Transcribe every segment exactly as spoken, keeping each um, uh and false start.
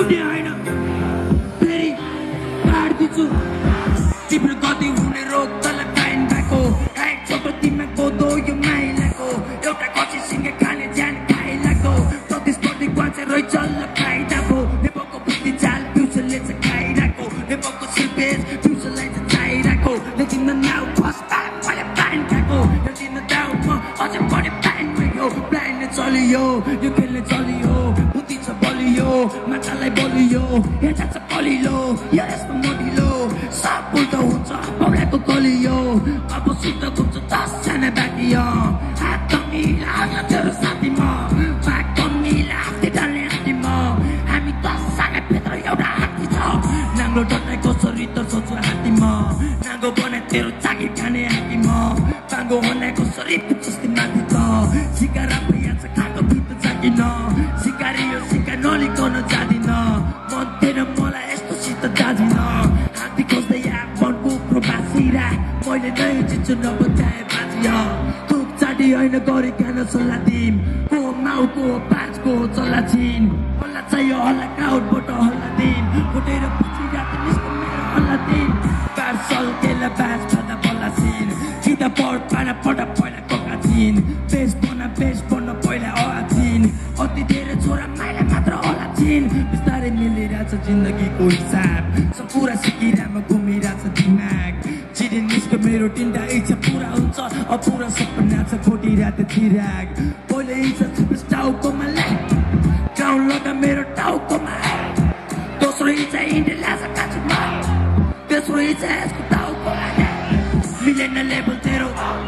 कुने होइन फेरि काट्दिन्छु तिम्रो गति हुने रोग तल टाइन भएको एक छोटो तिमीमा गोदो यो माइलाको एउटा कची सिङ्गे खाने ज्यान खाइलाको प्रतिस्पर्धी ग्वाचे रही चल्ल फाइदाको नेपालको बुद्धि चाल फ्युचरले चाहिँ खाइरहेको नेपालको सिल्पेज फ्युचरलाई चाहिँ चाहिरहेको लेकिन नाउ फर्स्ट टाइम मैले प्लान खाएको लेकिन दाउ म अझै बढी प्लान भयो प्लानले चलियो यो खेलले चलियो बुद्धि छ बलियो माछालाई बलियो हेर्दा छ कलिलो यो यस्तो मडिलो सब उल्टो हुन्छ पौलाको गलियो अब शुद्ध हुन्छ दसजना बाँकी हात मिला तेरो साथीमा भाग मिला हात्ती डाल्ने हात्ती म हामी दसजना भित्र एउटा हात्ती छ नाङ्गो डटाएको शरीर सोच्छु हात्ती म नाङ्गो बनाए तेरो चाकी खाने हात्ती म पाङ्गो बनाएको शरीर जस्तै माथि त सिकारा भइया छ खाएको भित्र जाकिन सिकारी यो सिका नलिकन जाँदिन मन तेरो मलाई यस्तो सित जाँदिन हात्ती खोज्दै या मनको प्रवासीरा मैले नै जित्छु नबताए बाजिया तुक चाटी होइन गरी खान सल्लाह दिम को माउ को पाँच को चल्ला छिन हल्ला चाहियो हल्ला काउटबाट हल्ला दिन फुटेर पछि रात निस्क मेरो हल्ला दिन बार सल केला बास भन्दा बल्ला छिन सिधा पढ पाना पढा पहिला कोका छिन बेस बना बेस बन्न पहिला अआ छिन अति धेरै छोरा माइला मात्र होला छिन बिस्तारै मिलिरहेछ जिन्दगीको हिसाब सब पुरा सिकिरामा घुमिरहेछ दिमाग चिरी निस्क मेरो तिनटा इच्छा पुरा हुन्छ अब पुरा सपना छ खोटिरहेको चिराग पहिले इच्छा छ टाउकोमा ल्याग टाउन लगा मेरो टाउकोमा दोस्रो इच्छा इन्डिया ल्याछ काछुमा तेस्रो इच्छा यसको टाउकोमा मिलेन लेभल तेरो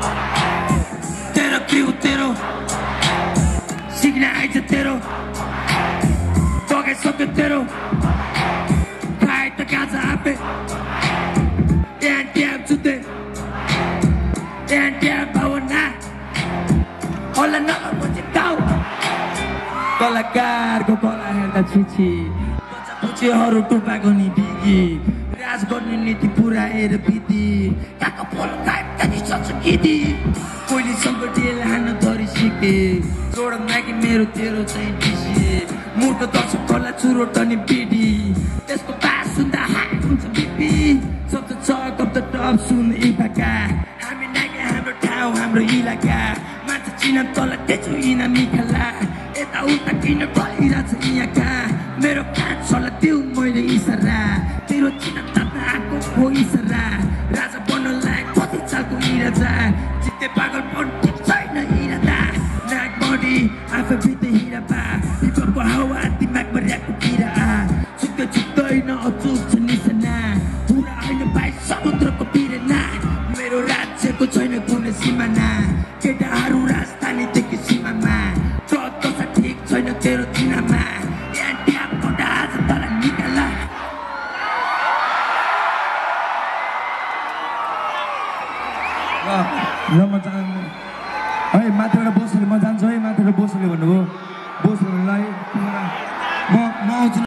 तेरो क्रिउ तेरो सिक्न आइज तेरो बगाइसक्यो तेरो खाए त गाजा आपे एनटीएफ जुत्ते एनटीएफ भावना होला नगर्नु चित्ताउ कलाकारको कला हेर्दा छिछि पुछेहरू टुपाको नि बिगी राज गर्ने नीति पुऱ्याएर बिति काको फोन टाइप तनी सक्छ किदी कोइलीसँग डेल हान्न धरी सिके जोड नाकी मेरो तेरो चाहिँ डिसी मुर्ख दर्शकहरूलाई चुरोट अनि बिडी त्यसको बास सुन्दा हात हुन्छ बिपी सब चक अफ द टप सुन इफाका हामी नाके हाम्रो ठाउँ हाम्रो इलाका मान्छे चिना तल तेजु इना मिखला यता उता किन भइरहेछ यहाँका मेरो कान सल्लाह दिउ मैले इसारा तेरो चिना तात्न आएको हो इसारा राजा बन्न लायक कति चालको इराजा जित्ते पागल पण ठिक छैन इरादा नाक बढी आफै भित्रै हिरा बा हिपको हावा दिमागमा ऱ्याकको किरा आ छुट्दै छुट्दैन अचुक छ निशाना पुरा होइन भाइ समुद्रको पिरेना मेरो राज्यको छैन कुनै सिमाना केटाहरू राजधानीदेखि सीमामा ट्रक दशा ठिक छैन तेरो चिनामा एनटीएफबाट आज तल निकाला ल म जान्छु है माथिबाट बोसोले म जान्छु है माथिबाट बोसोले भन्नुभयो बोसोलाई